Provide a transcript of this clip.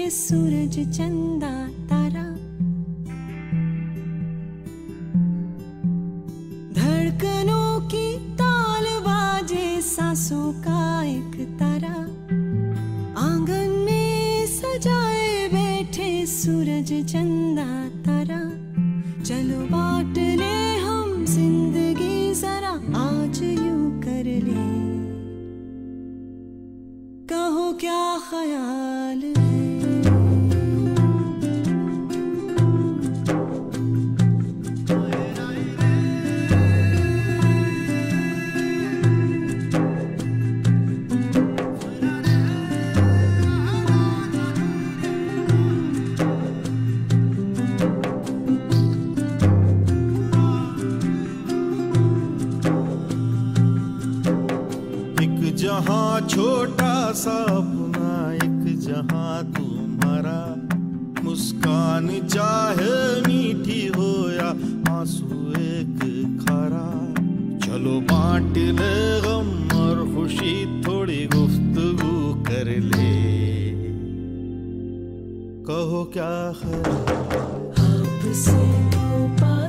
सूरज चंदा तारा। धड़कनों की ताल बाजे सांसों का एक तारा। आंगन में सजाए बैठे सूरज चंदा तारा। चलो बांट ले हम जिंदगी जरा आज यूं कर ले। कहो क्या ख्याल है। जहाँ छोटा सा अपना एक जहाँ तुम्हारा। मुस्कान चाहे मीठी हो या आंसू एक खारा। चलो बांट ले गम और खुशी थोड़ी गुफ्तगू कर ले। कहो क्या है आपसे तो